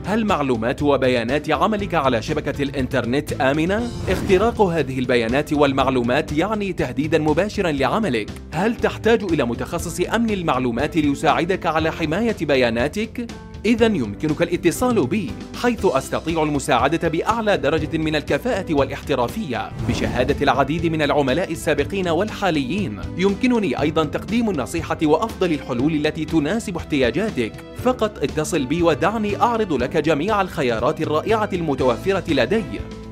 هل معلومات وبيانات عملك على شبكة الإنترنت آمنة؟ اختراق هذه البيانات والمعلومات يعني تهديداً مباشراً لعملك. هل تحتاج إلى متخصص أمن المعلومات ليساعدك على حماية بياناتك؟ إذا يمكنك الاتصال بي، حيث أستطيع المساعدة بأعلى درجة من الكفاءة والاحترافية بشهادة العديد من العملاء السابقين والحاليين. يمكنني أيضا تقديم النصيحة وأفضل الحلول التي تناسب احتياجاتك. فقط اتصل بي ودعني أعرض لك جميع الخيارات الرائعة المتوفرة لدي.